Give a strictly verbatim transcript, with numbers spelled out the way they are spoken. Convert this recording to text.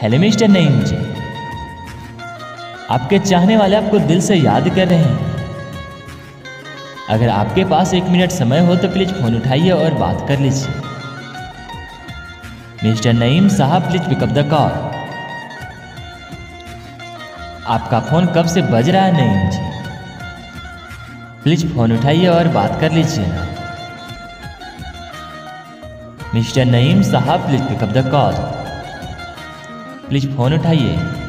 Hello mister Naeem जी, आपके चाहने वाले आपको दिल से याद कर रहे हैं। अगर आपके पास एक मिनट समय हो तो प्लीज फोन उठाइए और बात कर लीजिए। Mister Naeem sahab please pick up the call. आपका फोन कब से बज रहा है नईम जी, प्लीज फोन उठाइए और बात कर लीजिए ना। Mister Naeem sahab please pick up the call, please phone उठाइए।